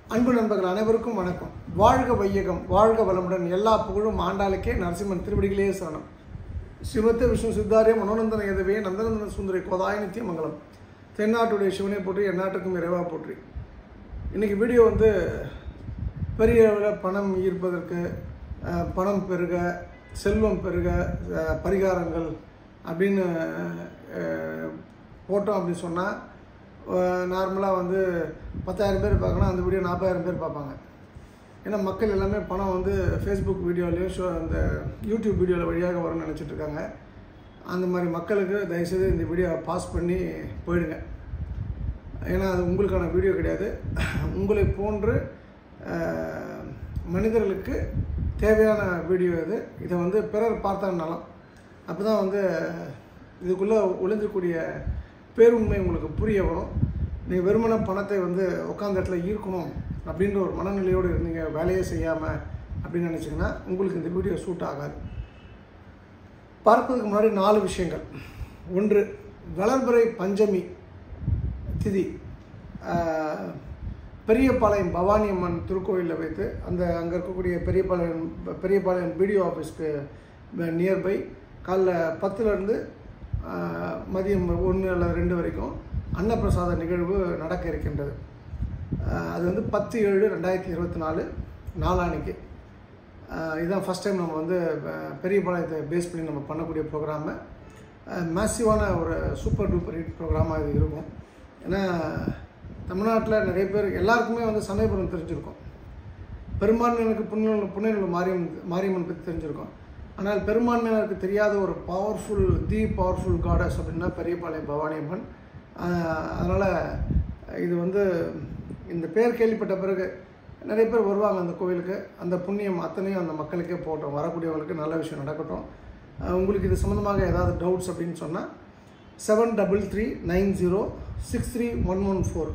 அன்பு நண்பர்கள் அனைவருக்கும் வணக்கம். வாழ்க வையகம், வாழ்க வளமுடன். எல்லா புகழும் ஆண்டாளுக்கே. நரசிம்மன் திருவடிகளே சரணம். ஸ்ரீமத்த விஷ்ணு சித்தாரிய மனோநந்தன எதவே நந்தநந்தன சுந்தரி கோதாய நித்திய மங்கலம். தென்னாட்டுடைய சிவனை போற்றி, எந்நாட்டுக்கும் இறைவா போற்றி. இன்றைக்கி வீடியோ பெரிய அளவில் பணம் ஈர்ப்பதற்கு, பணம் பெருக, செல்வம் பெருக, பரிகாரங்கள் அப்படின்னு போட்டோம் அப்படின்னு சொன்னால் நார்மலாக 10,000 பேர் பார்க்கணும், அந்த வீடியோ 40,000 பேர் பார்ப்பாங்க. ஏன்னா மக்கள் எல்லாமே பணம் ஃபேஸ்புக் வீடியோலையோ அந்த யூடியூப் வீடியோவில் வழியாக வரும்னு நினச்சிட்ருக்காங்க. அந்த மாதிரி மக்களுக்கு தயவுசெய்து இந்த வீடியோவை பாஸ் பண்ணி போயிடுங்க. ஏன்னா அது உங்களுக்கான வீடியோ கிடையாது. உங்களை போன்று மனிதர்களுக்கு தேவையான வீடியோ இது. இதை பிறர் பார்த்தாலும் அப்போ தான் இதுக்குள்ளே ஒளிஞ்சக்கூடிய பேருண்மை உங்களுக்கு புரிய வரும். நீங்கள் வெறுமன பணத்தை உட்காந்த இடத்துல ஈர்க்கணும் அப்படின்ற ஒரு மனநிலையோடு இருந்தீங்க, வேலையே செய்யாமல் அப்படின்னு நினச்சிங்கன்னா உங்களுக்கு இந்த வீடியோ சூட் ஆகாது. பார்ப்பதுக்கு முன்னாடி 4 விஷயங்கள். 1, வளர்பிறை பஞ்சமி திதி பெரியபாளையம் பவானி அம்மன் திருக்கோயிலில் வைத்து அங்கே இருக்கக்கூடிய பெரியபாளையம் பிடிஓ ஆஃபீஸ்க்கு நியர்பை காலைல 10லேருந்து மதியம் 1 அல்லது 2 வரைக்கும் அன்னப்பிரசாத நிகழ்வு நடக்க இருக்கின்றது. அது 10/7/2024 நாளானிக்கு. இதுதான் ஃபஸ்ட் டைம் நம்ம பெரியபாளையத்தை பேஸ் பண்ணி நம்ம பண்ணக்கூடிய ப்ரோக்ராமு. மேசிவான ஒரு சூப்பர் டூப்பர் ஹிட் ப்ரோக்ராமாக இது இருக்கும். ஏன்னா தமிழ்நாட்டில் நிறைய பேர் எல்லாருக்குமே சமயபுரம் தெரிஞ்சிருக்கும். பெரும்பான்மையினருக்கு புன்னைநல்லூர் மாரியம்மன் பற்றி தெரிஞ்சிருக்கும். ஆனால் பெரும்பான்மையினருக்கு தெரியாத ஒரு பவர்ஃபுல் காடஸ் அப்படின்னா பெரியபாளையம் பவானி அம்மன். அதனால் இது இந்த பேர் கேள்விப்பட்ட பிறகு நிறைய பேர் வருவாங்க அந்த கோவிலுக்கு. அந்த புண்ணியம் அத்தனையும் அந்த மக்களுக்கே போட்டோம். வரக்கூடியவங்களுக்கு நல்ல விஷயம் நடக்கட்டும். உங்களுக்கு இது சம்மந்தமாக ஏதாவது டவுட்ஸ் அப்படின்னு சொன்னால் 7339063114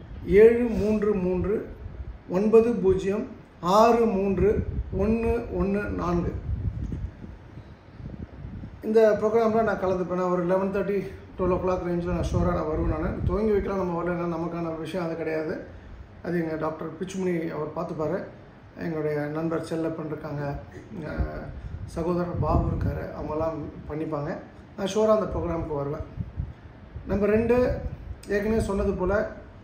733906314 இந்த ப்ரோக்ராமில் நான் கலந்துப்பேன். ஒரு 11:30-12 o'clock ரேஞ்சில் நான் ஷோராக நான் வருவேன். நான் துவங்கி வைக்கலாம், நம்ம வரலன்னா நமக்கான விஷயம் அது கிடையாது. அது எங்கள் டாக்டர் பிச்சுமணி அவர் பார்த்துப்பார். எங்களுடைய நண்பர் செல்லப்பன் இருக்காங்க, சகோதரர் பாபு இருக்கார், அவங்கெல்லாம் பண்ணிப்பாங்க. நான் ஷோராக அந்த ப்ரோக்ராமுக்கு வருவேன். நம்பர் 2, ஏற்கனவே சொன்னது போல்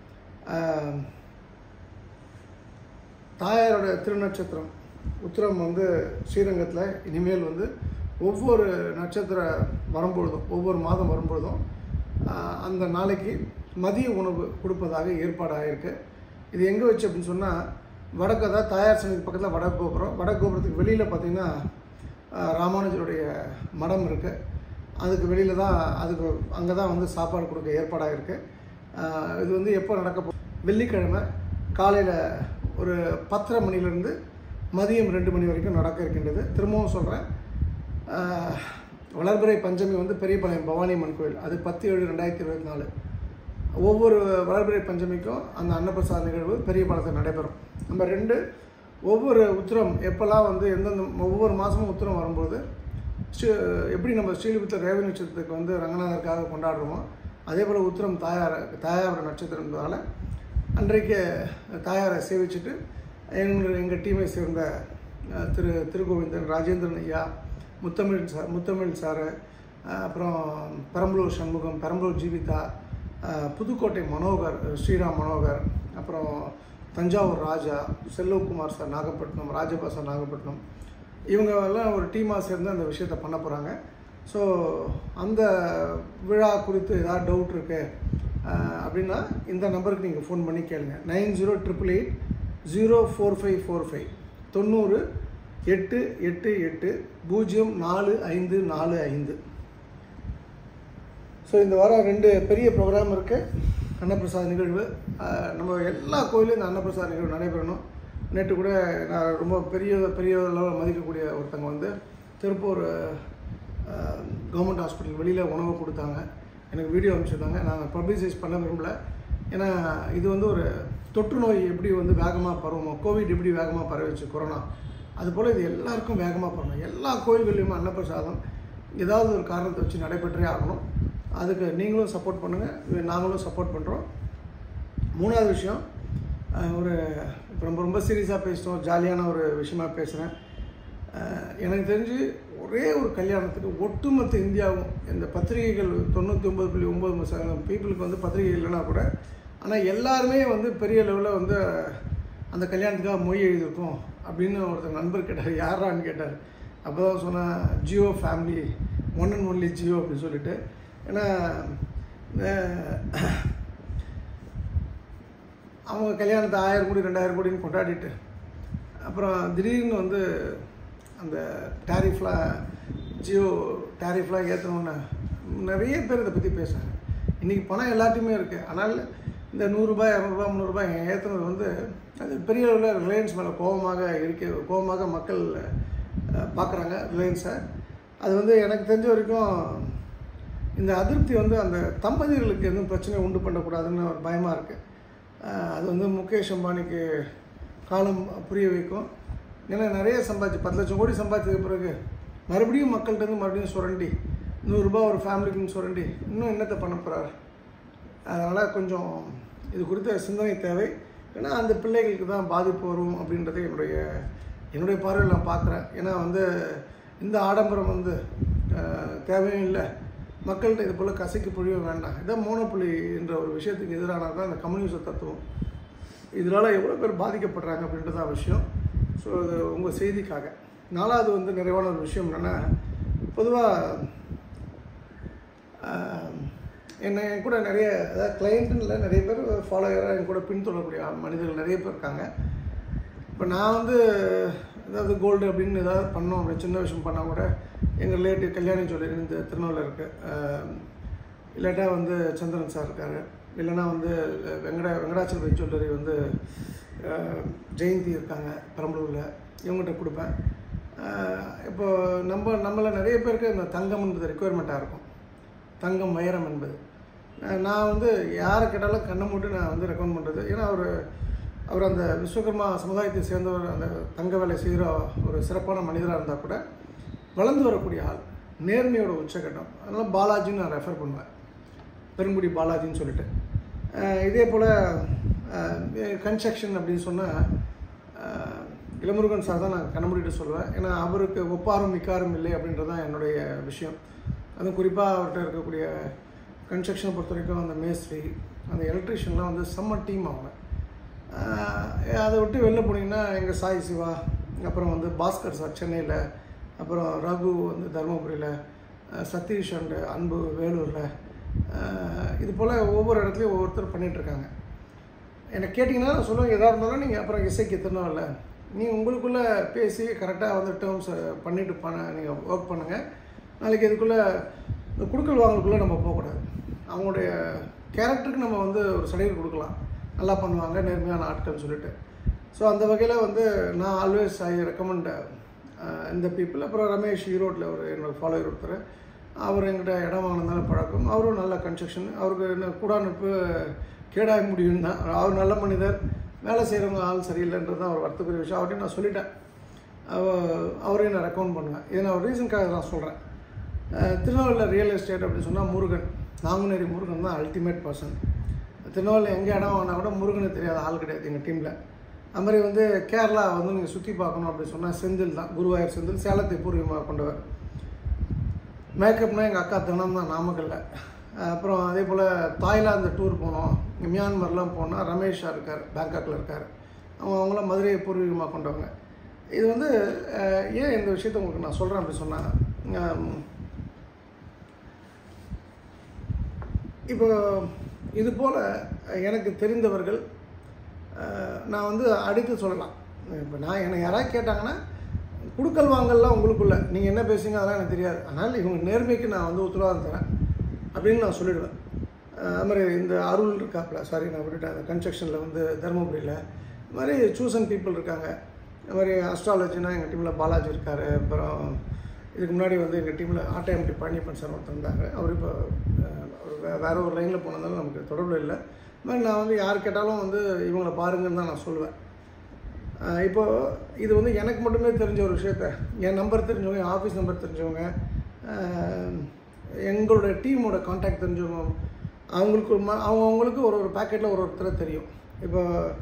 தாயாரோட திருநட்சத்திரம் உத்திரம் ஸ்ரீரங்கத்தில் இனிமேல் ஒவ்வொரு நட்சத்திரம் வரும்பொழுதும், ஒவ்வொரு மாதம் வரும்பொழுதும் அந்த நாளைக்கு மதிய உணவு கொடுப்பதாக ஏற்பாடு ஆகிருக்கு. இது எங்கே வச்சு அப்படின்னு சொன்னால் வடக்கதான் தாயார் சன்னதி பக்கத்தில் வடக்கு கோபுரத்துக்கு வெளியில் பார்த்திங்கன்னா ராமானுஜருடைய மடம் இருக்குது. அதுக்கு வெளியில் தான் அங்கே தான் சாப்பாடு கொடுக்க ஏற்பாடாக இருக்குது. இது எப்போ நடக்க வெள்ளிக்கிழமை காலையில் ஒரு 10:30 மணிலேருந்து மதியம் 2 மணி வரைக்கும் நடக்க இருக்கின்றது. திரும்பவும் சொல்கிறேன், வளர்பிறை பஞ்சமி பெரியபாளையம் பவானி அம்மன் கோயில். அது 10/7/2024. ஒவ்வொரு வளர்பிறை பஞ்சமிக்கும் அந்த அன்னப்பிரசாத நிகழ்வு பெரியபாளையத்தில் நடைபெறும். நம்பர் 2, ஒவ்வொரு உத்திரம் எப்போல்லாம் எந்தெந்த ஒவ்வொரு மாதமும் உத்திரம் வரும்போது எப்படி நம்ம ஸ்ரீலிபுத்தூர் ரேவதி நட்சத்திரத்துக்கு ரங்கநாதருக்காக கொண்டாடுறோமோ அதே போல் உத்திரம் தாயாரோட நட்சத்திரம்ன்றதால அன்றைக்கு தாயாரை சேவிச்சுட்டு எங்கள் டீமை சேர்ந்த திருகோவிந்தன், ராஜேந்திரன் ஐயா, முத்தமிழ் சார், அப்புறம் பெரம்பலூர் சண்முகம், பெரம்பலூர் ஜீவிதா, புதுக்கோட்டை மனோகர், ஸ்ரீராம் மனோகர், அப்புறம் தஞ்சாவூர் ராஜா, செல்வகுமார் சார் நாகப்பட்டினம், ராஜபா சார் நாகப்பட்டினம், இவங்கெல்லாம் ஒரு டீமாக சேர்ந்து அந்த விஷயத்தை பண்ண போகிறாங்க. ஸோ அந்த விழா குறித்து ஏதாவது டவுட் இருக்குது அப்படின்னா இந்த நம்பருக்கு நீங்கள் ஃபோன் பண்ணி கேளுங்க. 9088804545 9088804545. ஸோ இந்த வாரம் 2 பெரிய ப்ரோக்ராம் இருக்குது. அன்னப்பிரசாத நிகழ்வு நம்ம எல்லா கோயிலும் இந்த அன்னப்பிரசாத நிகழ்வு நடைபெறணும். நேற்று கூட நான் ரொம்ப பெரிய அளவில் மதிக்கக்கூடிய ஒருத்தங்க திருப்பூர் கவர்மெண்ட் ஹாஸ்பிட்டல் வெளியில் உணவு கொடுத்தாங்க. எனக்கு வீடியோ அனுப்பிச்சிருந்தாங்க. நான் பப்ளிசைஸ் பண்ண விரும்பலை. ஏன்னா இது ஒரு தொற்று நோய் எப்படி வேகமாக பரவுமோ, கோவிட் எப்படி வேகமாக பரவிச்சு கொரோனா, அதுபோல் இது எல்லாருக்கும் வேகமாக பரவணும். எல்லா கோயில்கள்லையுமே அன்னப்பிரசாதம் ஏதாவது ஒரு காரணத்தை வச்சு நடைபெற்றே ஆகணும். அதுக்கு நீங்களும் சப்போர்ட் பண்ணுங்கள், நாங்களும் சப்போர்ட் பண்ணுறோம். மூணாவது விஷயம், ஒரு இப்போ ரொம்ப ரொம்ப சீரியஸாக பேசுகிறோம், ஜாலியான ஒரு விஷயமாக பேசுகிறேன். எனக்கு தெரிஞ்சு ஒரே ஒரு கல்யாணத்துக்கு ஒட்டுமொத்த இந்தியாவும் இந்த பத்திரிகைகள் 99.9% பீப்புளுக்கு வந்து பத்திரிகை இல்லைன்னா கூட, ஆனால் எல்லாருமே வந்து பெரிய லெவலில் வந்து அந்த கல்யாணத்துக்காக மொய் எழுதியிருக்கோம் அப்படின்னு ஒருத்தர் நண்பர் கேட்டார். யாரான்னு கேட்டார். அப்போ தான் சொன்னேன், Jio family, one and only Jio அப்படின்னு சொல்லிட்டு. ஏன்னா அவங்க கல்யாணத்தை 1000 கோடி 2000 கோடின்னு கொண்டாடிட்டு அப்புறம் திடீர்னு வந்து அந்த ஜியோ டேரிஃப்லாம் ஏற்றணுன்னு நிறைய பேர் இதை பற்றி பேசுகிறாங்க. இன்றைக்கி பணம் எல்லாத்தையுமே இருக்குது. ஆனால் இந்த 100 ரூபாய் 200 ரூபாய் 300 ரூபாய் ஏற்றுனது வந்து அது பெரிய அளவில் ரிலையன்ஸ் மேலே கோபமாக மக்கள் பார்க்குறாங்க ரிலையன்ஸை. அது வந்து எனக்கு தெரிஞ்ச வரைக்கும் இந்த அதிருப்தி வந்து அந்த தம்பதிகளுக்கு எதுவும் பிரச்சனை உண்டு பண்ணக்கூடாதுன்னு ஒரு பயமாக இருக்குது. அது வந்து முகேஷ் அம்பானிக்கு காலம் புரிய வைக்கும். ஏன்னா நிறைய 10 லட்சம் கோடி சம்பாதிச்சதுக்கு பிறகு மறுபடியும் மக்கள்கிட்ட மறுபடியும் சுரண்டி 100 ரூபாய் ஒரு ஃபேமிலிக்குன்னு சுரண்டி இன்னும் என்னத்தை பண்ண போகிறார். அதனால் கொஞ்சம் இது குறித்த சிந்தனை தேவை. ஏன்னா அந்த பிள்ளைகளுக்கு தான் பாதிப்பு வரும் அப்படின்றத என்னுடைய பார்வையில் நான் பார்க்குறேன். ஏன்னா வந்து இந்த ஆடம்பரம் வந்து தேவையும் இல்லை, மக்கள்கிட்ட இது போல் கசைக்கு புழிய வேண்டாம். இதான் மோனோபொலி என்ற ஒரு விஷயத்துக்கு எதிரானது தான் இந்த கம்யூனிச தத்துவம். இதனால் எவ்வளோ பேர் பாதிக்கப்படுறாங்க அப்படின்றதான் விஷயம். ஸோ அது உங்கள் செய்திக்காக. 4வது வந்து நிறைவான ஒரு விஷயம் என்னென்னா, பொதுவாக என் கூட நிறைய, அதாவது கிளைண்ட்டுன்னு நிறைய பேர் ஃபாலோவராக என் கூட பின்தொடரக்கூடிய மனிதர்கள் நிறைய பேர் இருக்காங்க. இப்போ நான் வந்து ஏதாவது கோல்டு அப்படின்னு ஏதாவது பண்ணோம் அப்படி சின்ன விஷயம் பண்ணால் கூட எங்கள் ரிலேட்டிவ் கல்யாணி ஜுவல்லரி இந்த திருநெல்வேலியில் இருக்குது, இல்லாட்டா வந்து சந்திரன் சார் இருக்கார், இல்லைனா வந்து வெங்கடாச்சலபதி ஜுவல்லரி வந்து ஜெயந்தி இருக்காங்க பெரம்பலூரில், இவங்ககிட்ட கொடுப்பேன். இப்போது நம்மளை நிறைய பேருக்கு இந்த தங்கம் என்பது ரெக்குயர்மெண்ட்டாக இருக்கும், தங்கம் வைரம் என்பது. நான் வந்து யாரை கேட்டாலும் கண்ணை மூட்டு நான் வந்து ரெக்கமெண்ட் பண்ணுறது. ஏன்னா அவர் அந்த விஸ்வகர்மா சமுதாயத்தை சேர்ந்தவர், அந்த தங்க வேலை செய்கிற ஒரு சிறப்பான மனிதராக இருந்தால் கூட வளர்ந்து வரக்கூடிய ஆள், நேர்மையோட உச்சகட்டம். அதனால் பாலாஜின்னு நான் ரெஃபர் பண்ணுவேன், பெருங்குடி பாலாஜின்னு சொல்லிட்டு. இதே போல் கன்ஸ்ட்ரக்ஷன் அப்படின்னு சொன்னால் இளமுருகன் சார் தான் நான் கண்ணமுடிட்டு சொல்லுவேன். ஏன்னா அவருக்கு ஒப்பாரும் மிக்காரும் இல்லை அப்படின்றது தான் என்னுடைய விஷயம். அதுவும் குறிப்பாக அவர்கிட்ட இருக்கக்கூடிய கன்ஸ்ட்ரக்ஷனை பொறுத்த வரைக்கும் அந்த மேஸ்திரி, அந்த எலக்ட்ரிஷியன்லாம் வந்து செம்ம டீம் அவங்க. அதை விட்டு வெளில போனீங்கன்னா எங்கள் சாய் சிவா, அப்புறம் வந்து பாஸ்கர் சார் சென்னையில், அப்புறம் ரகு வந்து தருமபுரியில், சதீஷ் அண்டு அன்பு வேலூரில், இது போல் ஒவ்வொரு இடத்துலையும் ஒவ்வொருத்தர் பண்ணிகிட்ருக்காங்க. என்னை கேட்டிங்கன்னா நான் சொல்லுவேன், எதாக இருந்தாலும் நீங்கள் அப்புறம் இசைக்கு திருநாளில் நீங்கள் உங்களுக்குள்ளே பேசி கரெக்டாக வந்து டேர்ம்ஸ் பண்ணிவிட்டு நீங்கள் ஒர்க் பண்ணுங்கள். நாளைக்கு இதுக்குள்ளே இந்த குடுக்கல் வாங்கலுக்குள்ளே நம்ம போகக்கூடாது. அவங்களுடைய கேரக்டருக்கு நம்ம வந்து ஒரு சர்டிஃபிகேட் கொடுக்கலாம், நல்லா பண்ணுவாங்க நேர்மையான ஆட்கள்னு சொல்லிட்டு. ஸோ அந்த வகையில் வந்து நான் ஆல்வேஸ் ஐ ரெக்கமெண்ட் இந்த பீப்புள். அப்புறம் ரமேஷ் ஈரோட்டில் ஒரு என்னோட ஃபாலோவர் ஒருத்தர், அவர் எங்கிட்ட இடம் வாங்கினதால பழக்கம். அவரும் நல்ல கன்ஸ்ட்ரக்ஷன், அவருக்கு என்ன கூடாநட்பு கேடாக முடியும் தான். அவர் நல்ல மனிதர், வேலை செய்கிறவங்க ஆள் சரியில்லைன்றது தான் அவர் வருத்தக்கூடிய விஷயம். அவர்கிட்ட நான் சொல்லிட்டேன், அவரையும் நான் ரெக்கமெண்ட் பண்ணுவேன். இதை நான் ஒரு ரீசனுக்காக நான் சொல்கிறேன். திருநெல்வேலியில் ரியல் எஸ்டேட் அப்படின்னு சொன்னால் முருகன், நாங்குநேரி முருகன் தான் அல்டிமேட் பர்சன். திருநெல்வேலியில் எங்கே இடம் வாங்கினா கூட முருகனுக்கு தெரியாத ஆள் கிடையாது எங்கள் டீமில். அது மாதிரி வந்து கேரளா வந்து நீங்கள் சுற்றி பார்க்கணும் அப்படின்னு சொன்னால் செந்தில் தான், குருவாயூர் செந்தில், சேலத்தை பூர்வீகமாக கொண்டவர். மேக்கப்னால் எங்கள் அக்கா தினம் தான் நாமக்கல்ல. அப்புறம் அதே போல் தாய்லாந்து டூர் போனோம், மியான்மர்லாம் போனால் ரமேஷா இருக்கார், பேங்காக்கில் இருக்கார். அவங்களாம் மதுரையை பூர்வீகமாக கொண்டவங்க. இது வந்து ஏன் இந்த விஷயத்தை உங்களுக்கு நான் சொல்கிறேன் அப்படி சொன்னால், இப்போ இது போல் எனக்கு தெரிந்தவர்கள் நான் வந்து அடித்து சொல்லலாம். இப்போ நான் என்னை யாராவது கேட்டாங்கன்னா, குடுக்கல் வாங்கலாம் உங்களுக்குள்ள நீங்கள் என்ன பேசுங்க அதெல்லாம் எனக்கு தெரியாது, அதனால் இவங்க நேர்மைக்கு நான் வந்து உத்தரவாதம் தரேன் அப்படின்னு நான் சொல்லிடுவேன். அது மாதிரி இந்த அருள் இருக்காப்புல, சாரி நான் விட்டுட்டேன், அந்த கன்ஸ்ட்ரக்ஷனில் வந்து தருமபுரியில் இது மாதிரி சூசன் பீப்புள் இருக்காங்க. அது மாதிரி அஸ்ட்ராலஜினா எங்கள் டீமில் பாலாஜி இருக்கார். அப்புறம் இதுக்கு முன்னாடி வந்து எங்கள் டீமில் ஆட்டையம்பட்டி பழனிப்பன் சார் ஒருத்தர் இருந்தாங்க. அவர் இப்போ வேறு ஒரு லைனில் போனதாலும் நமக்கு தொடர்பு இல்லை. இது மாதிரி நான் வந்து யார் கேட்டாலும் வந்து இவங்களை பாருங்கன்னு தான் நான் சொல்லுவேன். இப்போது இது வந்து எனக்கு மட்டுமே தெரிஞ்ச ஒரு விஷயத்த, என் நம்பர் தெரிஞ்சவங்க, என் ஆஃபீஸ் நம்பர் தெரிஞ்சவங்க, எங்களுடைய டீமோட கான்டாக்ட் தெரிஞ்சவங்க, அவங்களுக்கு ஒரு பேக்கெட்டில் ஒருத்தரை தெரியும். இப்போ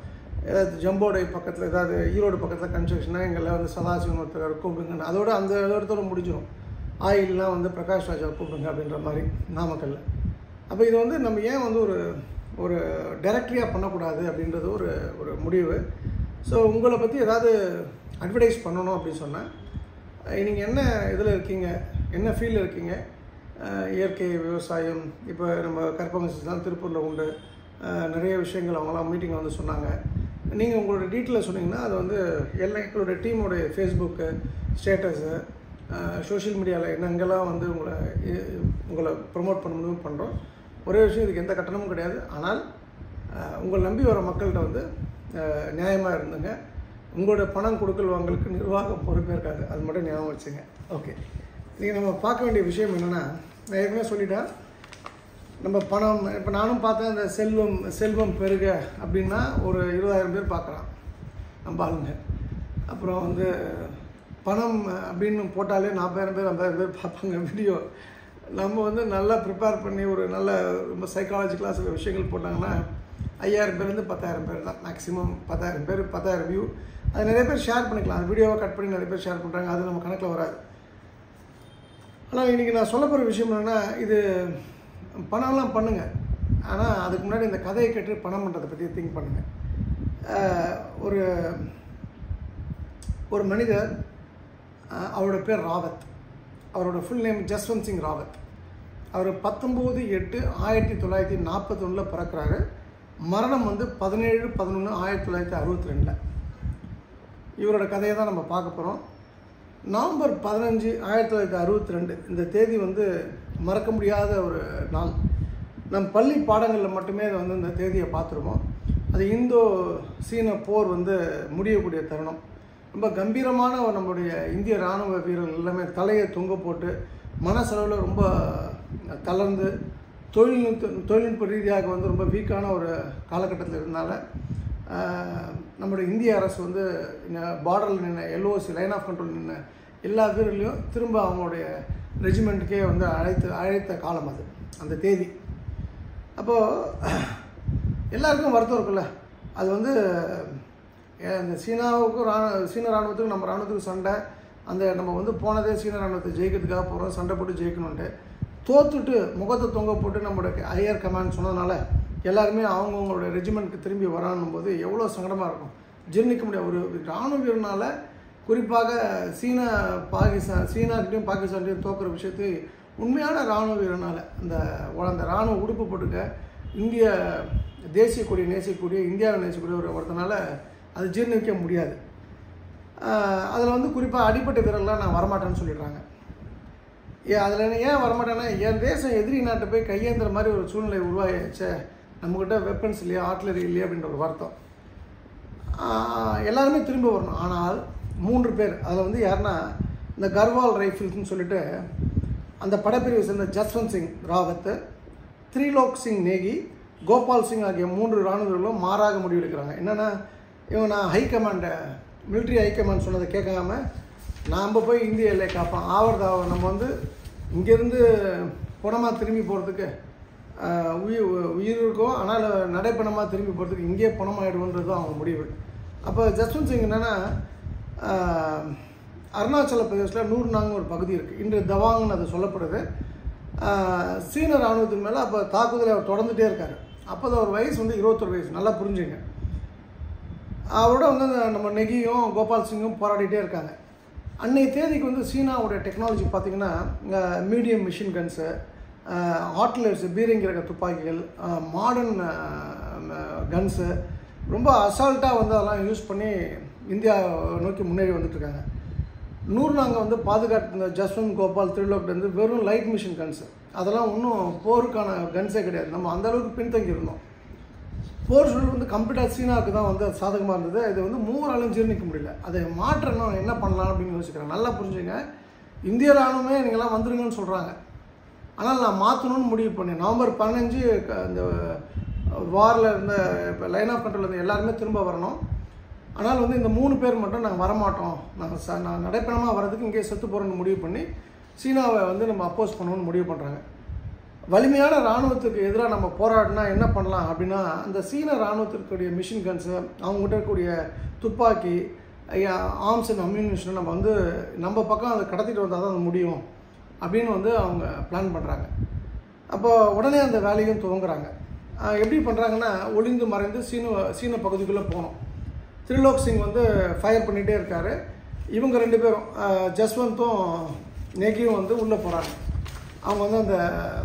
ஏதாவது ஜம்போடை பக்கத்தில் ஏதாவது ஈரோடு பக்கத்தில் கன்ஸ்ட்ரக்ஷனாக எங்களை வந்து சதாசிவன் ஒருத்தர் கூப்பிடுங்க, அதோட அந்த இடத்தோட முடிஞ்சிடும். ஆயிலெலாம் வந்து பிரகாஷ் ராஜா கூப்பிடுங்க அப்படின்ற மாதிரி நாமக்கல்ல. அப்போ இது வந்து நம்ம ஏன் வந்து ஒரு டைரக்டரியாக பண்ணக்கூடாது அப்படின்றது ஒரு முடிவு. ஸோ உங்களை பற்றி ஏதாவது அட்வர்டைஸ் பண்ணணும் அப்படின்னு சொன்னால், நீங்கள் என்ன இதில் இருக்கீங்க, என்ன ஃபீல்டில் இருக்கீங்க, இயற்கை விவசாயம், இப்போ நம்ம கற்பகம் திருப்பூரில் உண்டு, நிறைய விஷயங்கள் அவங்களாம் மீட்டிங்கில் வந்து சொன்னாங்க. நீங்கள் உங்களோட டீட்டெயிலை சொன்னீங்கன்னா அது வந்து எங்களோட டீமோடைய ஃபேஸ்புக்கு ஸ்டேட்டஸு, சோஷியல் மீடியாவில் என்னங்கெல்லாம் வந்து உங்களை ப்ரொமோட் பண்ண முடியும் பண்ணுறோம். ஒரே விஷயம், இதுக்கு எந்த கட்டணமும் கிடையாது. ஆனால் உங்களை நம்பி வர மக்கள்கிட்ட வந்து நியாயமாக இருந்துங்க. உங்களோட பணம் கொடுக்கல் வாங்கலுக்கு நிர்வாகம் பொறுப்பேற்காது, அது மட்டும் ஞாபகம் வச்சுங்க. ஓகே, நீங்கள் நம்ம பார்க்க வேண்டிய விஷயம் என்னென்னா, நான் ஏற்கனவே சொல்லிட்டேன், நம்ம பணம் இப்போ நானும் பார்த்தேன். அந்த செல்வம் பெருக அப்படின்னா ஒரு 20,000 பேர் பார்க்குறான் நம்ம ஆளுங்க. அப்புறம் வந்து பணம் அப்படின்னு போட்டாலே 40,000 பேர் 50,000 பேர் பார்ப்பாங்க வீடியோ. நம்ம வந்து நல்லா ப்ரிப்பேர் பண்ணி ஒரு நல்ல ரொம்ப சைக்காலஜிக்கலாக சில விஷயங்கள் போட்டாங்கன்னா 5,000 பேர்லேருந்து 10,000 பேர் தான் மேக்ஸிமம். 10,000 பேர் 10,000 வியூ. அது நிறைய பேர் ஷேர் பண்ணிக்கலாம். அந்த வீடியோவை கட் பண்ணி நிறைய பேர் ஷேர் பண்ணுறாங்க, அது நம்ம கணக்கில் வராது. ஆனால் இன்றைக்கி நான் சொல்ல போகிற விஷயம் என்னென்னா, இது பணம்லாம் பண்ணுங்கள், ஆனால் அதுக்கு முன்னாடி இந்த கதையை கேட்டு பணம் பண்ணுறதை பற்றி திங்க் பண்ணுங்கள். ஒரு மனிதர், அவரோட பேர் ராவத். அவரோட ஃபுல் நேம் ஜஸ்வந்த் சிங் ராவத். அவர் 19/8/1941 பிறக்கிறாரு. மரணம் வந்து 17/11/1962. இவரோட கதையை தான் நம்ம பார்க்க போகிறோம். நவம்பர் 15, 1962 இந்த தேதி வந்து மறக்க முடியாத ஒரு நாள். நம் பள்ளி பாடங்களில் மட்டுமே அதை வந்து இந்த தேதியை பார்த்துருவோம். அது இந்தோ சீன போர் வந்து முடியக்கூடிய தருணம். ரொம்ப கம்பீரமான நம்முடைய இந்திய இராணுவ வீரர்கள் எல்லாமே தலையை தொங்க போட்டு மனசளவில் ரொம்ப தளர்ந்து தொழில்நுட்ப ரீதியாக வந்து ரொம்ப வீக்கான ஒரு காலகட்டத்தில் இருந்தனால நம்முடைய இந்திய அரசு வந்து பார்டரில் நின்ன LOC லைன் ஆஃப் கண்ட்ரோல் நின்ன எல்லா வீரர்களையும் திரும்ப அவங்களுடைய ரெஜிமெண்ட்டுக்கே வந்து அழைத்த காலம் அது, அந்த தேதி. அப்போது எல்லாருக்கும் வருத்தம் இருக்குல்ல. அது வந்து இந்த சீன இராணுவத்துக்கும் நம்ம இராணுவத்துக்கும் சண்டை. நம்ம வந்து போனதே சீன இராணுவத்தை ஜெயிக்கிறதுக்காக போகிறோம், சண்டை போட்டு ஜெயிக்கணுன்ட்டு. தோத்துட்டு முகத்தை தொங்க போட்டு நம்மளோட ஹையர் கமாண்ட் சொன்னதுனால எல்லாருமே அவங்கவுங்களோட ரெஜிமெண்ட்டுக்கு திரும்பி வரானும் போது எவ்வளோ சங்கடமாக இருக்கும், ஜீர்ணிக்க முடியாது. ஒரு இராணுவ வீரனால் குறிப்பாக சீனாக்கிட்டையும் பாகிஸ்தான்கிட்டையும் தோக்குற விஷயத்து உண்மையான இராணுவ வீரனால் அந்த இராணுவ உடுப்பு போட்டுக்க இந்திய தேசிய கொடியை நேசிக்கக்கூடிய, இந்தியாவை நேசிக்கக்கூடிய ஒருத்தனால அது ஜீர்ணிக்க முடியாது. அதில் வந்து குறிப்பாக அடிப்பட்ட வீரர்கள்லாம் நான் வரமாட்டேன்னு சொல்லிடுறாங்க. அதில் ஏன் வரமாட்டேன்னா, என் தேசம் எதிரி நாட்டை போய் கையேந்திர மாதிரி ஒரு சூழ்நிலை உருவாகிச்சே, நம்மக்கிட்ட வெப்பன்ஸ் இல்லையா, ஆர்ட்லரி இல்லையா அப்படின்ற ஒரு வருத்தம். எல்லாருமே திரும்ப வரணும். ஆனால் 3 பேர், அதில் வந்து யாருன்னா இந்த கர்வால் ரைஃபிள்ஸ்னு சொல்லிட்டு அந்த படப்பிரிவை சேர்ந்த ஜஸ்வந்த் சிங் ராவத், திரிலோக் சிங் நேகி, கோபால் சிங் ஆகிய 3 இராணுவர்களும் மாறாக முடிவெடுக்கிறாங்க. என்னென்னா, இவன் நான் மிலிட்ரி ஹைகமாண்ட் சொன்னதை கேட்காம நாம் போய் இந்திய எல்லை காப்போம் ஆவறதாவை நம்ம வந்து இங்கேருந்து பணமாக திரும்பி போகிறதுக்கு உயிர் இருக்கும், ஆனால் நடைப்பணமாக திரும்பி போகிறதுக்கு இங்கேயே பணமாகிடுவோன்றது தான் அவங்க முடிவு. அப்போ ஜஸ்வந்த் சிங் என்னென்னா, அருணாச்சல பிரதேசில் நூர்நாங்னு ஒரு பகுதி இருக்குது, இன்று தவாங்னு அது சொல்லப்படுது. சீன இராணுவத்தின் மேலே அப்போ தாக்குதலை அவர் தொடர்ந்துகிட்டே இருக்கார். அப்போ தான் ஒரு வயசு வந்து 21 வயசு, நல்லா புரிஞ்சுங்க. அவரோட வந்து நம்ம நெகியும் கோபால் சிங்கும் போராடிட்டே இருக்காங்க. அன்றைய தேதிக்கு வந்து சீனாவுடைய டெக்னாலஜி பார்த்திங்கன்னா, மீடியம் மிஷின் கன்ஸு, ஆர்ட்லர்ஸு, பீரங்கி துப்பாக்கிகள், மாடர்ன் கன்ஸு ரொம்ப அசால்ட்டாக வந்து அதெல்லாம் யூஸ் பண்ணி இந்தியா நோக்கி முன்னேறி வந்துட்டுருக்காங்க. நூர்நாங்க வந்து பாதுகாத்து ஜஸ்வந்த், கோபால், திரிலோக் வந்து வெறும் லைட் மிஷின் கன்ஸு, அதெல்லாம் இன்னும் போருக்கான கன்ஸே கிடையாது. நம்ம அந்தளவுக்கு பின்தங்கி இருந்தோம். போர் சூழல் வந்து கம்ப்ளீட்டாக சீனாவுக்கு தான் வந்து சாதகமாக இருந்தது. இது வந்து 3 நாளும் ஜீர்ணிக்க முடியல. அதை மாற்றணும், என்ன பண்ணலாம் அப்படின்னு யோசிக்கிறேன். நல்லா புரிஞ்சுங்க, இந்திய இராணுவமே நீங்கள்லாம் வந்துருங்கன்னு சொல்கிறாங்க. ஆனால் நான் மாற்றணும்னு முடிவு பண்ணேன். நவம்பர் 15 இந்த வாரில் இருந்த இப்போ லைன் ஆஃப் கண்ட்ரோல் இருந்த எல்லாருமே திரும்ப வரணும். ஆனால் வந்து இந்த 3 பேர் மட்டும் நாங்கள் வரமாட்டோம், நான் நடைப்பயணமாக வர்றதுக்கு இங்கே செத்து போகிறோன்னு முடிவு பண்ணி சீனாவை வந்து நம்ம அப்போஸ் பண்ணணும்னு முடிவு பண்ணுறாங்க. வலிமையான இராணுவத்துக்கு எதிராக நம்ம போராடினா என்ன பண்ணலாம் அப்படின்னா, அந்த சீன இராணுவத்திற்குரிய மிஷின் கன்ஸு, அவங்ககிட்ட இருக்கக்கூடிய துப்பாக்கி, ஆர்ம்ஸ் அண்ட் அம்யூனிஷன் நம்ம வந்து நம்ம பக்கம் அதை கடத்திட்டு வந்தால் தான் அது முடியும் அப்படின்னு வந்து அவங்க பிளான் பண்ணுறாங்க. அப்போ உடனே அந்த வேலையும் துவங்குறாங்க. எப்படி பண்ணுறாங்கன்னா, ஒளிந்து மறைந்து சீன பகுதிக்குள்ளே போகணும். திரிலோக் சிங் வந்து ஃபயர் பண்ணிகிட்டே இருக்கார். இவங்க 2 பேரும் ஜஸ்வந்தும் நேகியும் வந்து உள்ளே போகிறாங்க. அவங்க வந்து அந்த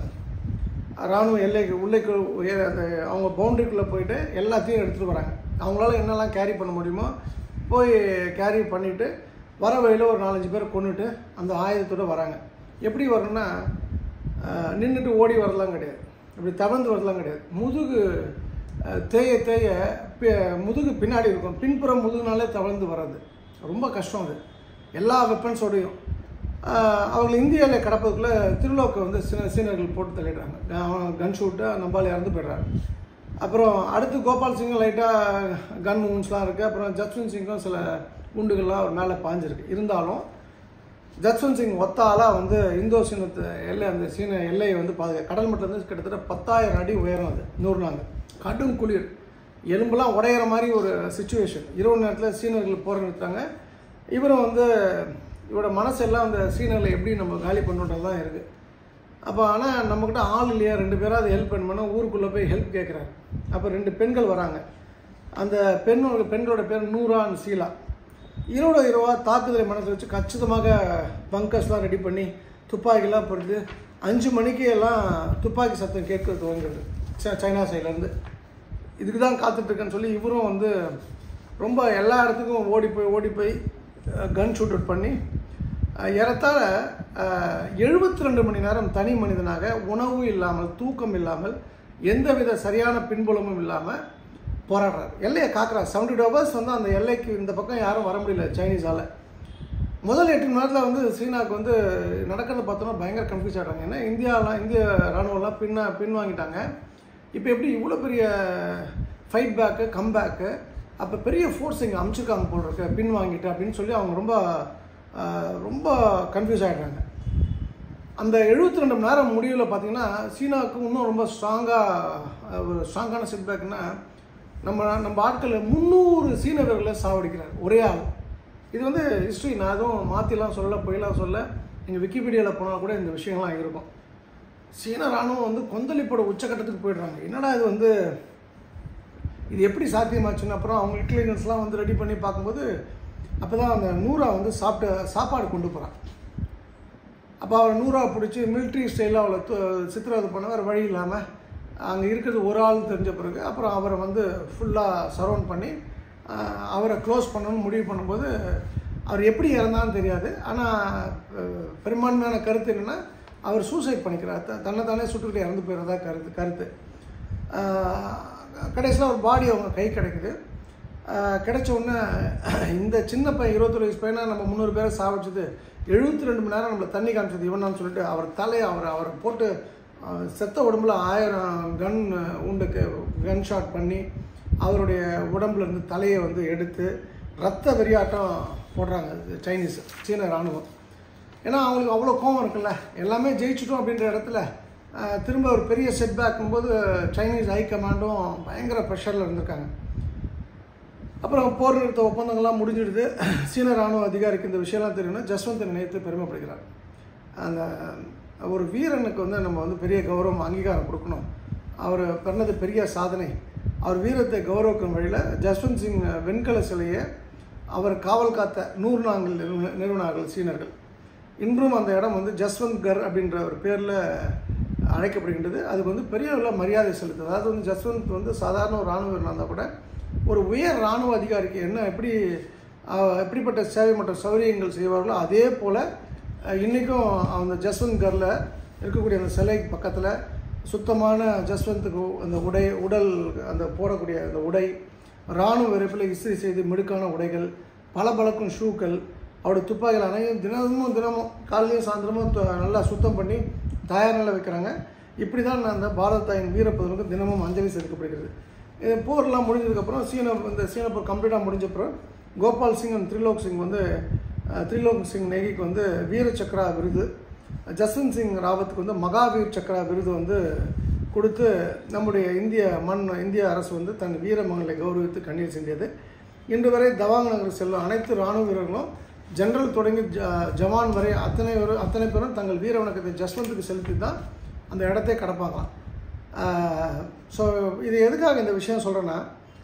இராணுவ எல்லைக்கு உள்ளேக்கு அந்த அவங்க பவுண்ட்ரிக்குள்ளே போயிட்டு எல்லாத்தையும் எடுத்துகிட்டு வராங்க. அவங்களால என்னெல்லாம் கேரி பண்ண முடியுமோ போய் கேரி பண்ணிவிட்டு வர வழியில் ஒரு 4-5 பேரை கொண்டுட்டு அந்த ஆயுதத்தோடு வராங்க. எப்படி வரணும்னா, நின்றுட்டு ஓடி வரலாம் கிடையாது, இப்படி தவழ்ந்து வரலாம் கிடையாது. முதுகு தேய முதுகு பின்னாடி இருக்கும். பின்புறம் முதுகுனாலே தவழ்ந்து வர்றது ரொம்ப கஷ்டம். அது எல்லா வெப்பன்ஸோடையும் அவங்க இந்தியாவில் கடப்பதுக்குள்ளே திரிலோக்கை வந்து சீனர்கள் போட்டு தள்ளிடுறாங்க. கன் ஷூட்டு நம்பால் இறந்து போய்ட்றாங்க. அப்புறம் அடுத்து கோபால் சிங்கும் லைட்டாக கன் மூவ்மெண்ட்ஸ்லாம் இருக்குது. அப்புறம் ஜஸ்வந்த் சிங்கும் சில குண்டுகள்லாம் அவர் மேலே பாஞ்சிருக்கு. இருந்தாலும் ஜஸ்வந்த் சிங் ஒத்தாலாக வந்து இந்தோ சீனத்து எல்லை, அந்த சீன எல்லையை வந்து கடல் மட்டத்துலேருந்து கிட்டத்தட்ட 10,000 அடி உயரம். அது 100 நாங்கள் கடும் குளிர், எலும்புலாம் உடையிற மாதிரி ஒரு சிச்சுவேஷன். இரவு நேரத்தில் சீனர்கள் போகிற நிறுத்தாங்க. இவரும் வந்து இவரோட மனசெல்லாம் அந்த சீனர்களை எப்படி நம்ம காலி பண்ணுறது தான் இருக்குது. அப்போ ஆனால் நம்மக்கிட்ட ஆள் இல்லையா, 2 பேராவது ஹெல்ப் பண்ணோன்னா ஊருக்குள்ளே போய் ஹெல்ப் கேட்குறாரு. அப்போ 2 பெண்கள் வராங்க. அந்த பெண்களோட பேர் நூரா அண்ட் சீலா. இரவா தாக்குதலை மனசில் வச்சு கச்சிதமாக பங்கர்ஸ்லாம் ரெடி பண்ணி துப்பாக்கிலாம் பொறுத்து 5 மணிக்கு எல்லாம் துப்பாக்கி சத்தம் கேட்க துவங்குறது சைனா சைட்லேருந்து. இதுக்கு தான் காத்துட்ருக்கேன்னு சொல்லி இவரும் வந்து ரொம்ப எல்லா இடத்துக்கும் ஓடி போய் கன் ஷூட் அவுட் பண்ணி ஏறத்தாழ 72 மணி நேரம் தனி மனிதனாக, உணவு இல்லாமல், தூக்கம் இல்லாமல், எந்தவித சரியான பின்புலமும் இல்லாமல் போராடுறார். எல்லையை காக்கிறார். 72 ஹவர்ஸ் வந்து அந்த எல்லைக்கு இந்த பக்கம் யாரும் வர முடியல சைனீஸால். முதல் 8 மணி நேரத்தில் வந்து சீனாவுக்கு வந்து நடக்கிறத பார்த்தோன்னா பயங்கர கன்ஃபியூஸ் ஆகிட்டாங்க. ஏன்னா இந்திய இராணுவம்லாம் பின்வாங்கிட்டாங்க. இப்போ எப்படி இவ்வளோ பெரிய ஃபைட் பேக்கு, கம்பேக்கு, அப்போ பெரிய ஃபோர்ஸ் இங்கே அமுச்சிருக்காங்க போல் இருக்கு பின்வாங்கிட்டு அப்படின்னு சொல்லி அவங்க ரொம்ப கன்ஃபியூஸ் ஆகிடுறாங்க. அந்த 72 மணி நேரம் முடிவில் பார்த்திங்கன்னா சீனாவுக்கு இன்னும் ரொம்ப ஸ்ட்ராங்கான செட்பேக்குன்னா, நம்ம ஆட்கள் 300 சீன வீரர்களை சாவடிக்கிறார் ஒரே ஆள். இது வந்து ஹிஸ்ட்ரி, நான் எதுவும் மாற்றிலாம் பொய்லாம் சொல்ல. நீங்கள் விக்கிபீடியாவில் போனால் கூட இந்த விஷயம்லாம் இருக்கும். சீன இராணுவம் வந்து கொந்தளிப்போட உச்சக்கட்டத்துக்கு போயிடுறாங்க. என்னடா இது எப்படி சாத்தியமாச்சுன்னு அப்புறம் அவங்க இன்டெலிஜென்ஸ்லாம் வந்து ரெடி பண்ணி பார்க்கும்போது அப்போ தான் அந்த நூரா வந்து சாப்பாடு கொண்டு போகிறான். அப்போ அவரை நூறா பிடிச்சி மிலிட்ரி ஸ்டைலில் அவளை சித்திரவதை பண்ண வேறு வழி இல்லாமல் அங்கே இருக்கிறது ஒரு ஆள் தெரிஞ்ச பிறகு அப்புறம் அவரை வந்து ஃபுல்லாக சரவுண்ட் பண்ணி அவரை க்ளோஸ் பண்ணணும்னு முடிவு பண்ணும்போது அவர் எப்படி இறந்தான்னு தெரியாது. ஆனால் பெரும்பான்மையான கருத்து என்னென்னா, அவர் சூசைட் பண்ணிக்கிறார், தன்னைத்தானே சுட்டுக்கிட்டு இறந்து போயிடுறதா கருத்து. கடைசியில் ஒரு பாடி அவங்க கை கிடைக்குது. கிடைச்ச உடனே இந்த சின்ன பையன் 21 வயசு பையனா நம்ம 300 பேரை சாவடிச்சது 72 மணி நேரம் நம்மளை தண்ணி காமிச்சது இவனான்னு சொல்லிட்டு அவர் தலையை அவரை போட்டு செத்த உடம்புல 1000 கன் ஷாட் பண்ணி அவருடைய உடம்புல இருந்து தலையை வந்து எடுத்து ரத்த வெறியாட்டம் போடுறாங்க சீன இராணுவம். ஏன்னா அவங்களுக்கு அவ்வளோ கோவம் இருக்குல்ல, எல்லாமே ஜெயிச்சிட்டோம் அப்படின்ற இடத்துல திரும்ப ஒரு பெரிய செட்பேக்கும் போது சைனீஸ் ஹை கமாண்டும் பயங்கர ப்ரெஷரில் இருந்திருக்காங்க. அப்புறம் போர் நிறுத்த ஒப்பந்தங்கள்லாம் முடிஞ்சிடுது. சீன இராணுவ அதிகாரிக்கு இந்த விஷயம்லாம் தெரியும்னா ஜஸ்வந்தை நினைத்து பெருமைப்படுகிறார். அந்த ஒரு வீரனுக்கு வந்து நம்ம வந்து பெரிய கௌரவம் அங்கீகாரம் கொடுக்கணும், அவர் பண்ணது பெரிய சாதனை, அவர் வீரத்தை கௌரவிக்கும் வழியில் ஜஸ்வந்த் சிங் வெண்கல சிலையை அவர் காவல் காத்த 100 நாங்கள் நிறுவனார்கள் சீனர்கள். இன்றும் அந்த இடம் வந்து ஜஸ்வந்த் கர் அப்படின்ற ஒரு பேரில் அழைக்கப்படுகின்றது. அதுக்கு வந்து பெரிய அளவில் மரியாதை செலுத்துது. அதாவது வந்து ஜஸ்வந்த் வந்து சாதாரண ஒரு இராணுவ வீரனாக இருந்தால் கூட ஒரு உயர் இராணுவ அதிகாரிக்கு எப்படிப்பட்ட சேவை மற்றும் சௌகரியங்கள் செய்வார்களோ அதே போல் இன்றைக்கும் அந்த ஜஸ்வந்த் கரில் இருக்கக்கூடிய அந்த சிலை பக்கத்தில் சுத்தமான ஜஸ்வந்துக்கு அந்த உடல் அந்த போடக்கூடிய அந்த உடை, இராணுவ விரைப்பில் இஸ்திரி செய்து மிடுக்கான உடைகள், பளபளக்கும் ஷூக்கள், அவருடைய துப்பாக்கிகள் அனைத்தும் தினமும் காலையிலையும் சாயந்தரமும் நல்லா சுத்தம் பண்ணி தயார் நிலை வைக்கிறாங்க. இப்படி தான் அந்த பாரத தாயின் வீரப்பதனுக்கு தினமும் அஞ்சலி செலுத்தப்படுகிறது. இது போர்லாம் முடிஞ்சதுக்கப்புறம் சீன போர் கம்ப்ளீட்டாக முடிஞ்சப்பறம் கோபால் சிங் அண்ட் திரிலோக் சிங் நேகிக்கு வந்து வீர சக்ரா விருது, ஜஸ்வந்த் சிங் ராவத்துக்கு வந்து மகாவீர் சக்ரா விருது வந்து கொடுத்து நம்முடைய இந்திய அரசு வந்து தன் வீரமங்களை கௌரவித்து கண்ணீர் சிந்தியது. இன்று வரை தவாங் நகர் செல்லும் அனைத்து இராணுவ வீரர்களும் ஜெனரல் தொடங்கி ஜவான் வரை அத்தனை பேரும் தங்கள் வீர வணக்கத்தை ஜஸ்வந்துக்கு செலுத்தி தான் அந்த இடத்தை கடப்பாங்களாம். ஸோ இது எதுக்காக இந்த விஷயம் சொல்கிறேன்னா,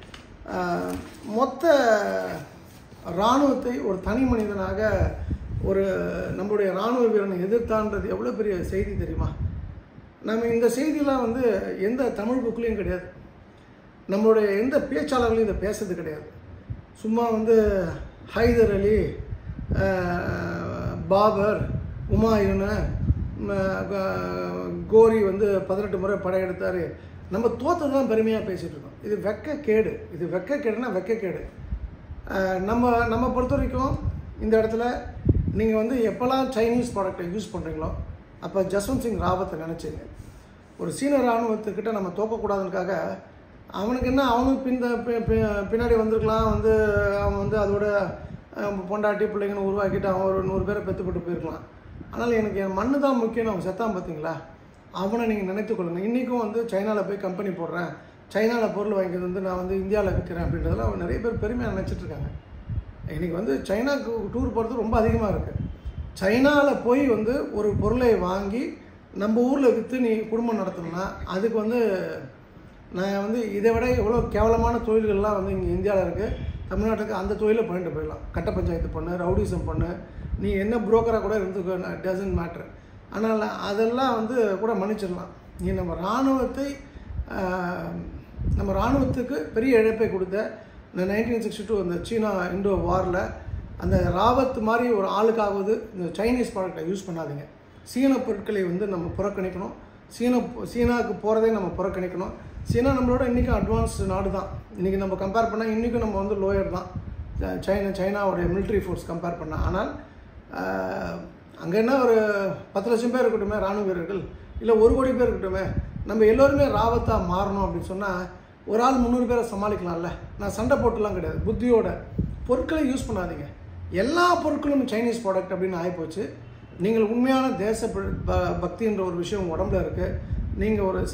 மொத்த இராணுவத்தை ஒரு தனி மனிதனாக ஒரு நம்முடைய இராணுவ வீரனை எதிர்த்தான்றது எவ்வளோ பெரிய செய்தி தெரியுமா? நம்ம இந்த செய்தியெலாம் வந்து எந்த தமிழ் புக்லேயும் கிடையாது, நம்மளுடைய எந்த பேச்சாளர்களையும் இதை பேசுறது கிடையாது. சும்மா வந்து ஹைதர் அலி, பாபர், உமாயூன், கோரி வந்து 18 முறை படையெடுத்தார், நம்ம தோற்று தான் பெருமையாக பேசிகிட்டு இருக்கோம். இது வெக்கக்கேடு. இது வெக்கக்கேடுனா வெக்கக்கேடு. நம்ம பொறுத்த வரைக்கும் இந்த இடத்துல நீங்கள் வந்து எப்போல்லாம் சைனீஸ் ப்ராடக்டை யூஸ் பண்ணுறீங்களோ அப்போ ஜஸ்வந்த் சிங் ராவத்தை நினச்சிங்க. ஒரு சீன இராணுவத்துக்கிட்ட நம்ம தோக்கக்கூடாதுக்காக அவனுக்கு என்ன, அவனுக்கு பின்னாடி வந்திருக்கலாம், வந்து அவன் வந்து அதோட பொண்டாட்டி பிள்ளைங்கன்னு உருவாக்கிட்டு அவன் ஒரு 100 பேரை பெற்றுப்பட்டு போயிருக்கலாம். ஆனால் எனக்கு என் மண்ணு தான் முக்கியம், அவன் செத்தான் பார்த்தீங்களா, அவனை நீங்கள் நினைத்துக்கொள்ளுங்க. இன்றைக்கும் வந்து சைனாவில் போய் கம்பெனி போடுறேன், சைனாவில் பொருள் வாங்கிக்கிறது வந்து நான் வந்து இந்தியாவில் விற்கிறேன் அப்படின்றதெல்லாம் அவன் நிறைய பேர் பெருமையாக நினச்சிட்ருக்காங்க. இன்றைக்கி வந்து சைனாவுக்கு டூர் போகிறது ரொம்ப அதிகமாக இருக்குது. சைனாவில் போய் வந்து ஒரு பொருளை வாங்கி நம்ம ஊரில் விற்று நீ குடும்பம் நடத்தணும்னா அதுக்கு வந்து நான் வந்து இதை விட எவ்வளோ கேவலமான தொழில்கள்லாம் வந்து இங்கே இந்தியாவில் இருக்குது. தமிழ்நாட்டுக்கு அந்த தொழிலை பண்ணிட்டு போயிடலாம். கட்ட பஞ்சாயத்து பண்ணு, ரவுடிசம் பண்ணு, நீ என்ன புரோக்கராக கூட இருந்துக்கோ, டசன்ட் மேட்ரு. ஆனால் அதெல்லாம் வந்து கூட மன்னிச்சிடலாம். நீ நம்ம இராணுவத்துக்கு பெரிய இழப்பை கொடுத்த இந்த 1962 அந்த சீனா இண்டோ வாரில் அந்த ராவத் மாதிரி ஒரு ஆளுக்காவது இந்த சைனீஸ் ப்ராடக்டை யூஸ் பண்ணாதீங்க. சீன பொருட்களை வந்து நம்ம புறக்கணிக்கணும். சீனாவுக்கு போகிறதே நம்ம புறக்கணிக்கணும். சீனா நம்மளோட இன்றைக்கும் அட்வான்ஸ்டு நாடு தான். இன்றைக்கி நம்ம கம்பேர் பண்ணால் இன்றைக்கும் நம்ம வந்து லோயர் தான் சைனாவுடைய மிலிட்ரி ஃபோர்ஸ் கம்பேர் பண்ணால். ஆனால் அங்கே என்ன ஒரு 10 லட்சம் பேர் இருக்கட்டுமே இராணுவ வீரர்கள், இல்லை 1 கோடி பேர் இருக்கட்டுமே, நம்ம எல்லோருமே ராவத்தாக மாறணும் அப்படின்னு சொன்னால் ஒரு ஆள் 300 பேரை சமாளிக்கலாம்ல. நான் சண்டை போட்டுலாம் கிடையாது, புத்தியோட பொருட்களை யூஸ் பண்ணாதீங்க. எல்லா பொருட்களும் சைனீஸ் ப்ராடக்ட் அப்படின்னு ஆகிப்போச்சு. நீங்கள் உண்மையான தேச பக்தின்ற ஒரு விஷயம் உடம்புல இருக்குது. நீங்கள் ஒரு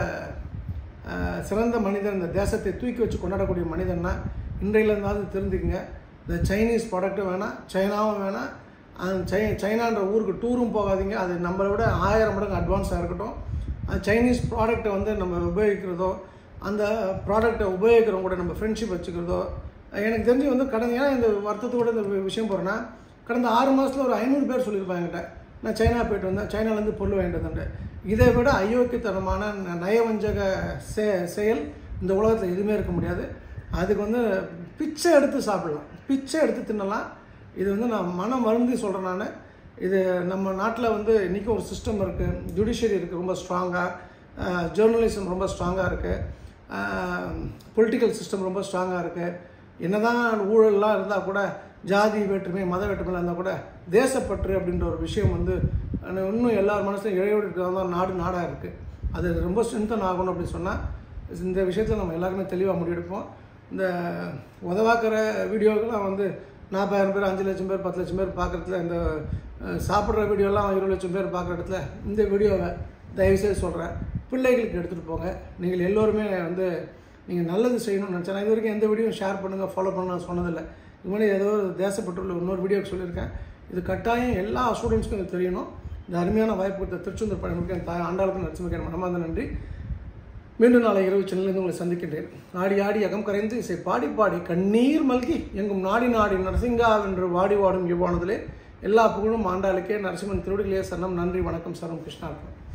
சிறந்த மனிதன், இந்த தேசத்தை தூக்கி வச்சு கொண்டாடக்கூடிய மனிதன்னா இன்றையிலேருந்தாவது தெரிஞ்சுக்குங்க. இந்த சைனீஸ் ப்ராடக்ட்டும் வேணாம், சைனாவும் வேணாம். அந்த சைனான்ற ஊருக்கு டூரும் போகாதீங்க. அது நம்மளை விட 1000 மடங்கு அட்வான்ஸாக இருக்கட்டும். அந்த சைனீஸ் ப்ராடக்டை வந்து நம்ம உபயோகிக்கிறதோ, அந்த ப்ராடக்டை உபயோகிக்கிறவங்க கூட நம்ம ஃப்ரெண்ட்ஷிப் வச்சுக்கிறதோ, எனக்கு தெரிஞ்சு வந்து ஏன்னா இந்த வருத்தத்தோட இந்த விஷயம் போகிறேன்னா, கடந்த 6 மாதத்தில் ஒரு 500 பேர் சொல்லியிருப்பாங்க என்கிட்ட, நான் சைனா போய்ட்டு வந்தேன், சைனாலேருந்து பொருள் வாங்கிட்டு வந்தேன். இதை விட அயோக்கியத்தனமான நயவஞ்சக செயல் இந்த உலகத்தில் எதுவுமே இருக்க முடியாது. அதுக்கு வந்து பிச்சை எடுத்து சாப்பிடலாம், பிச்சை எடுத்து தின்னலாம். இது வந்து நான் மனம் வருந்தி சொல்கிறேன். நான் இது நம்ம நாட்டில் வந்து இன்றைக்கும் ஒரு சிஸ்டம் இருக்குது, ஜுடிஷியரி இருக்குது ரொம்ப ஸ்ட்ராங்காக, ஜேர்னலிசம் ரொம்ப ஸ்ட்ராங்காக இருக்குது, பொலிட்டிக்கல் சிஸ்டம் ரொம்ப ஸ்ட்ராங்காக இருக்குது. என்னதான் ஊழல்லாம் இருந்தால் கூட, ஜாதி வேற்றுமை மத வேற்றுமையில் இருந்தால் கூட தேசப்பற்று அப்படின்ற ஒரு விஷயம் வந்து இன்னும் எல்லார் மனசுலையும் இழையோடு இருக்கிறதா நாடாக இருக்குது. அது ரொம்ப ஸ்ட்ரென்தன் ஆகணும் அப்படின்னு சொன்னால் இந்த விஷயத்தில் நம்ம எல்லாருமே தெளிவாக முடிவெடுப்போம். இந்த உதவாக்கிற வீடியோக்கெல்லாம் வந்து 40,000 பேர், 5 லட்சம் பேர், 10 லட்சம் பேர் பார்க்குறதுல, இந்த சாப்பிட்ற வீடியோலாம் 20 லட்சம் பேர் பார்க்குற இடத்துல இந்த வீடியோவை தயவுசெய்து சொல்கிறேன், பிள்ளைகளுக்கு எடுத்துகிட்டு போங்க. நீங்கள் எல்லோருமே வந்து நீங்கள் நல்லது செய்யணும்னு நினச்சேன். இது வரைக்கும் எந்த வீடியோ ஷேர் பண்ணுங்கள், ஃபாலோ பண்ண நான் சொன்னதில்லை. இது மாதிரி ஏதோ ஒரு தேசப்பற்றுள்ள இன்னொரு வீடியோக்கு சொல்லியிருக்கேன். இது கட்டாயம் எல்லா ஸ்டூடெண்ட்ஸ்க்கும் இது தெரியணும். இந்த அருமையான வாய்ப்பு கொடுத்த திருச்செந்தூர் பழனிக்கு என் தாய் ஆண்டாளுக்கும் நரசிம்மருக்கு மனமார்ந்த நன்றி. மீண்டும் நாளை இரவு சென்னையிலிருந்து உங்களை சந்திக்கின்றேன். ஆடி ஆடி அகம் கரைந்து இசை பாடி பாடி கண்ணீர் மல்கி எங்கும் நாடி நாடி நரசிங்கா என்று வாடி வாடும் இவ்வானதிலே எல்லா புகழும் ஆண்டாளுக்கே. நரசிம்மன் திருவடிகளே சரணம். நன்றி, வணக்கம். சரணம். கிருஷ்ணா.